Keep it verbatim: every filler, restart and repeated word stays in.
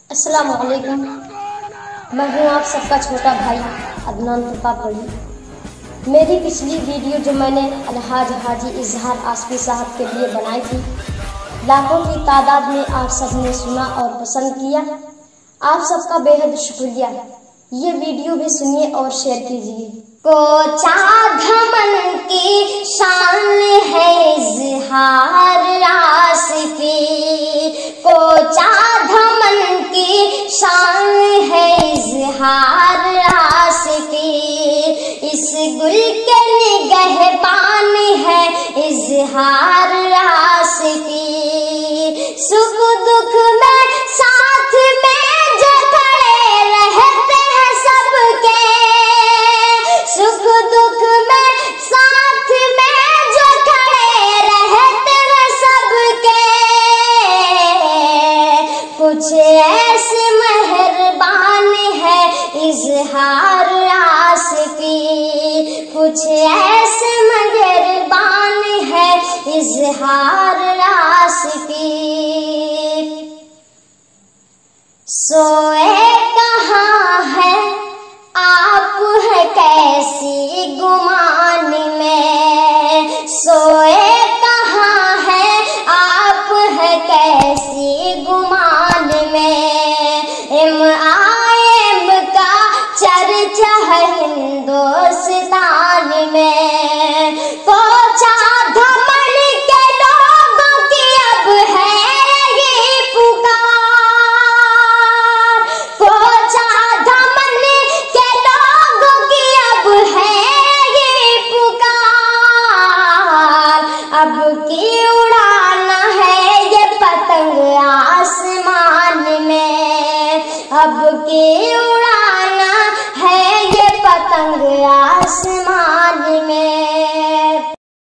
अस्सलाम वालेकुम। मैं हूँ आप सबका छोटा भाई अदनान पड़ी। मेरी पिछली वीडियो जो मैंने अलहाज हाजी इजहार आसफी साहब के लिए बनाई थी, लाखों की तादाद में आप सबने सुना और पसंद किया। आप सबका बेहद शुक्रिया। ये वीडियो भी सुनिए और शेयर कीजिए। कोचा धमन की शान है इजहार आसफी, कोचा धमन की शान है इजहार आसफी, इस गुल के निगहबान है इजहार आसफी, सुख दुख में साथ में जो खड़े रहते हैं सबके, सुख दुख में साथ में जो खड़े रहते हैं सबके, कुछ ऐसे मेहरबान है इजहार आसफी, कुछ ऐसे मेहरबान है इजहार आसफी। सोए कहाँ है आप है कैसी गुमान में, सोए कहाँ है आप है कैसी गुमान में, एम आएम का चर्चा है हिंदुस्तान में, कोचा धमन के लोगों की अब है ये पुकार, कोचा धमन के लोगों की अब है ये पुकार, अब की उड़ाना है ये पतंग आसमान में, अब की उड़ाना है ये पतंग आसमान में।